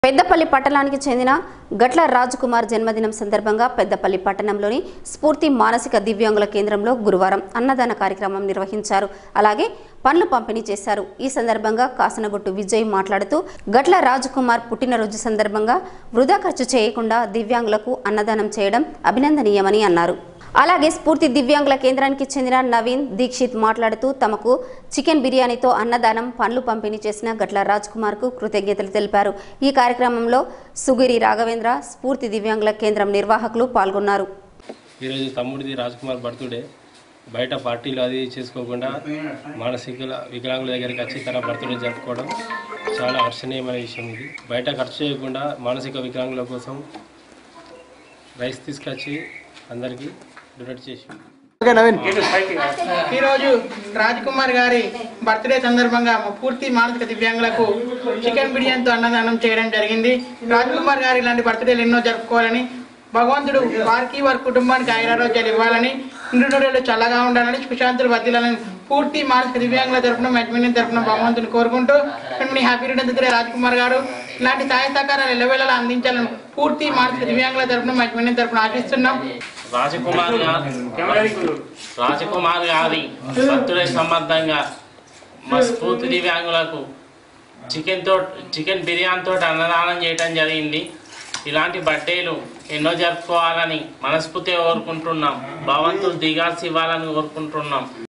పెద్దపల్లి పట్టణానికి చెందిన గట్ల రాజ్ కుమార్ జన్మదినం సందర్భంగా పెద్దపల్లి పట్టణంలోని స్ఫూర్తి మానసిక దివ్యాంగుల కేంద్రంలో గురువారం అన్నదాన కార్యక్రమం నిర్వహించారు. అలాగే పండ్లు పంపిణీ చేశారు. ఈ సందర్భంగా కాసనగొట్టు విజయ్ మాట్లాడుతూ గట్ల రాజ్ కుమార్ పుట్టినరోజు సందర్భంగా వృధా ఖర్చు చేయకుండా దివ్యాంగులకు అన్నదానం చేయడం అభినందనీయమని అన్నారు. అలాగే స్ఫూర్తి దివ్యాంగుల కేంద్రానికి చెందిన నవీన్ దీక్షిత్ మాట్లాడుతూ తమకు చికెన్ బిర్యానీతో అన్నదానం పండ్లు పంపిణీ చేసిన గట్ల రాజ్ కుమార్ కు కృతజ్ఞతలు తెలిపారు. ఈ కార్యక్రమంలో సుగిరి రాఘవేంద్ర స్ఫూర్తి దివ్యాంగుల కేంద్రం నిర్వాహకులు పాల్గొన్నారు. ఈరోజు తమ్ముడిది రాజ్ కుమార్ బర్త్డే బయట పార్టీలు అది చేసుకోకుండా మానసిక వికలాంగుల దగ్గరికి వచ్చి తన బర్త్డే జరుపుకోవడం చాలా హర్షణీయమైన విషయం. ఇది బయట ఖర్చు చేయకుండా మానసిక వికలాంగుల కోసం రైస్ తీసుకొచ్చి అందరికీ డొనేట్ చేసి ఈరోజు రాజ్ కుమార్ గారి బర్త్డే సందర్భంగా పూర్తి మానసిక దివ్యాంగులకు చికెన్ బిర్యానీతో అన్నదానం చేయడం జరిగింది. రాజ్ కుమార్ గారు ఇలాంటి బర్త్డేలు ఎన్నో జరుపుకోవాలని, భగవంతుడు వారికి వారి కుటుంబానికి ఆయురారోగ్యాలు ఇవ్వాలని, నిండు చల్లగా ఉండాలని, సుశాంతులు వర్ధిల్లాలని పూర్తి మానసిక దివ్యాంగుల తరఫున మెజమిన్ తరఫున భగవంతుని కోరుకుంటూ happy returns day Raj Kumar garu ఇలాంటి సహాయ సహకారాలు ఎల్లవేళలా అందించాలని పూర్తి మానసిక దివ్యాంగుల తరఫున మెజమిన్ తరఫున ఆశిస్తున్నాం. రాజకుమార్ గారి బర్త్డే సంబంధంగా మా స్ఫూర్తి దివ్యాంగులకు చికెన్ బిర్యానీతో అన్నదానం చేయడం జరిగింది. ఇలాంటి బర్త్డేలు ఎన్నో జరుపుకోవాలని మనస్ఫూర్తిగా కోరుకుంటున్నాం. భగవంతుడు దిగాల్సి ఇవ్వాలని కోరుకుంటున్నాం.